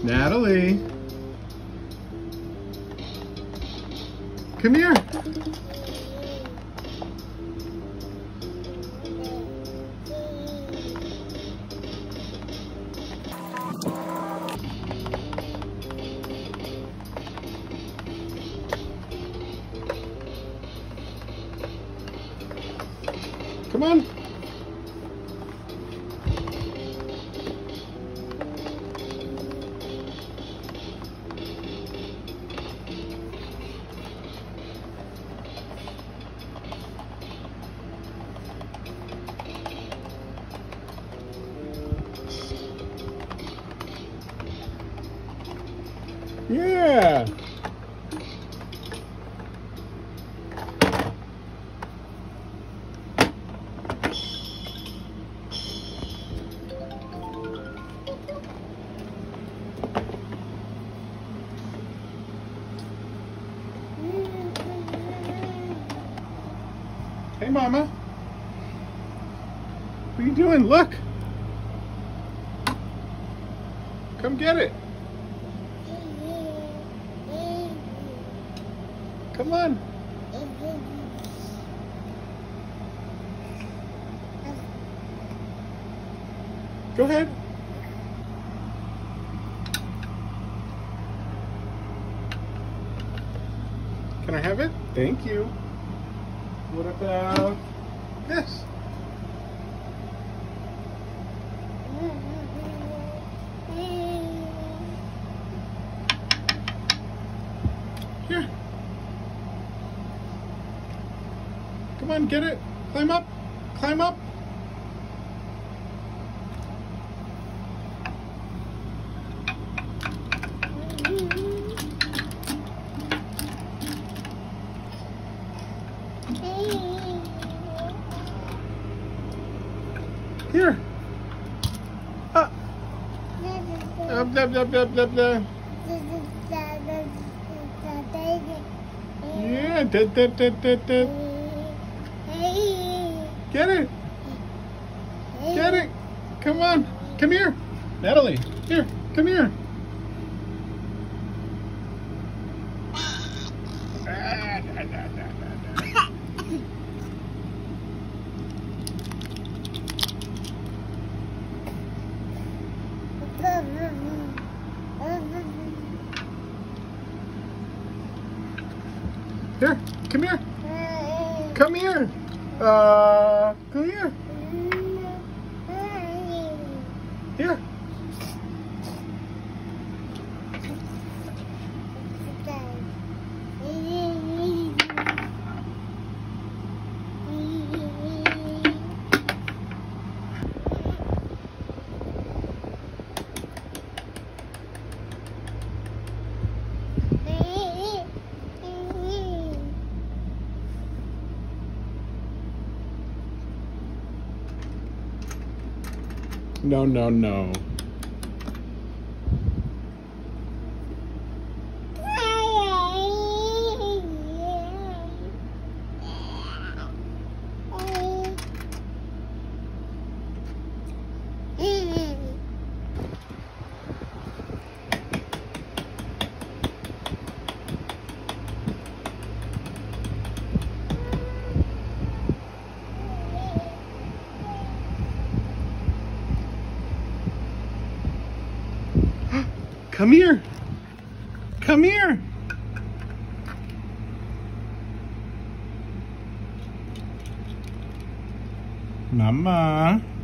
Natalie. Come here. Come on. Yeah. Hey, Mama. What are you doing? Look. Come get it. Come on. Go ahead. Can I have it? Thank you. What about this? Here. Come on, get it. Climb up. Climb up. Here. Ah. Blah, blah, blah, blah, blah. Yeah. Da, da, da, da, da. Get it. Get it. Come on. Come here. Natalie. Here. Come here. Here, come here. Come here. Come here. Here. No, no, no. Come here. Come here. Mama.